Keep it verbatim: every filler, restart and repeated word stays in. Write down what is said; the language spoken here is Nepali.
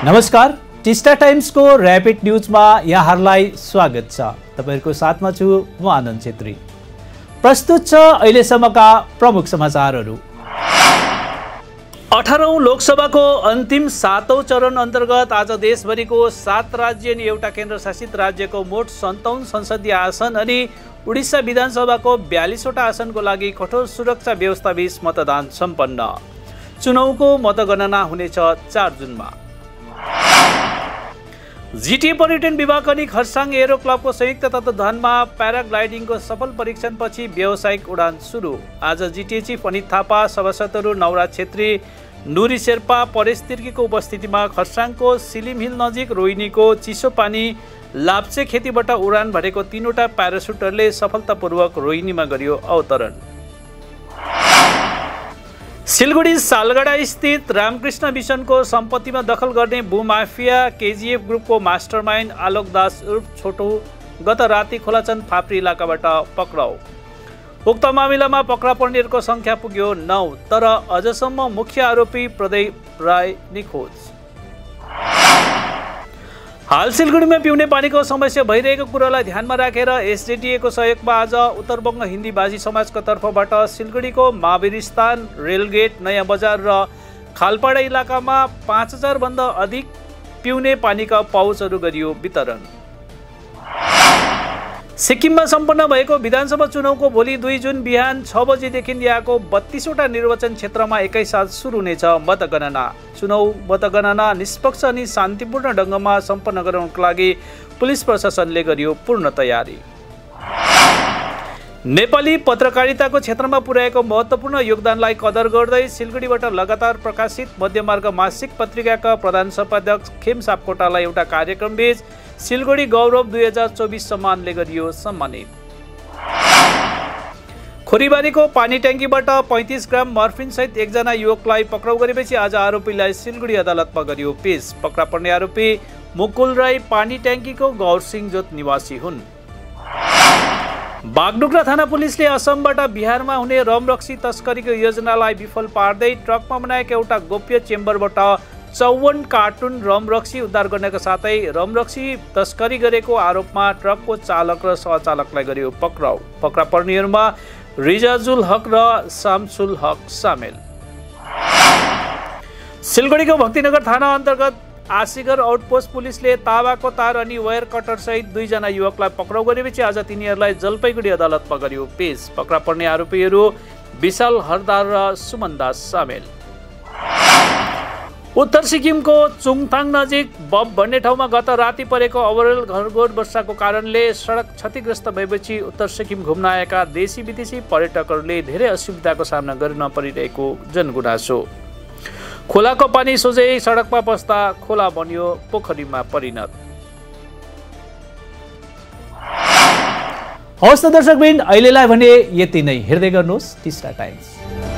नमस्कार, टिस्टा टाइम्सको र्यापिड न्युजमा यहाँहरूलाई स्वागत छ। तपाईहरुको साथमा छु म आनन्द छेत्री। प्रस्तुत छ अहिलेसम्मका प्रमुख समाचारहरू। अठारौं लोकसभाको अन्तिम सातौं चरण अन्तर्गत आज देशभरिको सात राज्य अनि एउटा केन्द्रशासित राज्यको मोट सन्ताउन्न संसदीय आसन अनि उडिसा विधानसभाको बयालीसवटा आसनको लागि कठोर सुरक्षा व्यवस्थाबीच मतदान सम्पन्न। चुनावको मतगणना हुनेछ चार जुनमा। जीटीए पर्यटन विभाग अनि खरसाङ एरो क्लबको संयुक्त तत्वावधानमा प्याराग्लाइडिङको सफल परीक्षणपछि व्यावसायिक उडान सुरु। आज जीटीए चिफ अनित थापा, सभासदहरू नवराज छेत्री, नुरी शेर्पा, परेश तिर्कीको उपस्थितिमा खरसाङको सिलिम हिल नजिक रोहिणीको चिसो पानी लाप्चे खेतीबाट उडान भरेको तीनवटा प्यारासुटरले सफलतापूर्वक रोहिणीमा गरियो अवतरण। सिलगढी सालगढा स्थित रामकृष्ण मिसनको सम्पत्तिमा दखल गर्ने भूमाफिया केजीएफ ग्रुपको मास्टरमाइन्ड आलोक दास उर्फ छोटो गत राति खोलाचन्द फाप्री इलाकाबाट पक्राउ। उक्त मामिलामा पक्रा पर्नेहरूको संख्या पुग्यो नौ, तर अझसम्म मुख्य आरोपी प्रदीप राय निखोज। हाल सिलगढीमा पिउने पानीको समस्या भइरहेको कुरालाई ध्यानमा राखेर एसडिटिएको सहयोगमा आज उत्तरबङ्ग हिन्दी बाजी समाजको तर्फबाट सिलगढीको महावीरस्थान, रेलगेट, नयाँ बजार र खालपाडा इलाकामा पाँच हजार भन्दा अधिक पिउने पानीका पाउचहरू गरियो वितरण। सिक्किममा सम्पन्न भएको विधानसभा चुनावको भोलि दुई जुन बिहान छ बजेदेखि यहाँको बत्तीसवटा निर्वाचन क्षेत्रमा एकैसाथ सुरु हुनेछ मतगणना। चुनाव मतगणना निष्पक्ष अनि शान्तिपूर्ण ढङ्गमा सम्पन्न गराउनका लागि पुलिस प्रशासनले गरियो पूर्ण तयारी। नेपाली पत्रकारिताको क्षेत्रमा पुर्याएको महत्त्वपूर्ण योगदानलाई कदर गर्दै सिलगढीबाट लगातार प्रकाशित मध्यमार्ग मासिक पत्रिकाका प्रधान सम्पादक खेम सापकोटालाई एउटा कार्यक्रमबीच सिलगढी गौरव दुई हजार चौबिस सम्मानले गरियो सम्मानित। खोरीबारीको पानी ट्याङ्कीबाट पैँतिस ग्राम मर्फिनसहित एकजना युवकलाई पक्राउ गरेपछि आज आरोपीलाई सिलगढी अदालतमा गरियो पेश। पक्रा पर्ने आरोपी मुकुल राई पानी ट्याङ्कीको गौरसिंह जोत निवासी हुन्। बागडोग्रा थाना पुलिसले असमबाट बिहारमा हुने रमरक्सी तस्करीको योजनालाई विफल पार्दै ट्रकमा बनाएको एउटा गोप्य चेम्बरबाट चौवन कार्टुन रमरक्सी उद्धार गर्नका साथै रमरक्सी तस्करी गरेको आरोपमा ट्रकको चालक र सहचालकलाई गरियो पक्राउ। पक्रा पर्नेहरूमा रिजाजुल हक र शामसुल हक सामेल। सिलगढीको भक्तिनगर थाना अन्तर्गत आशीगर आउटपोस्ट पुलिसले ताबाको तार अनि वायर कटर सहित दुईजना युवकलाई पक्राउ गरेपछि आज तिनीहरूलाई जलपाइगुडी अदालतमा गरियो पेश। पक्रा पर्ने आरोपीहरू विशाल हरदार र सुमन दास सामेल। उत्तर सिक्किमको चुङथाङ नजिक बब भन्ने ठाउँमा गत राति परेको अविरल घरघोर वर्षाको कारणले सडक क्षतिग्रस्त भएपछि उत्तर सिक्किम घुम्न आएका देशी विदेशी पर्यटकहरूले धेरै असुविधाको सामना गर्न परिरहेको जनगुनासो। खोलाको पानी सोझै सडकमा बस्दा खोला बन्यो पोखरीमा परिणत। हवस् त दर्शकवृन्द, अहिलेलाई भने यति नै। हेर्दै गर्नुहोस् टिस्टा टाइम्स।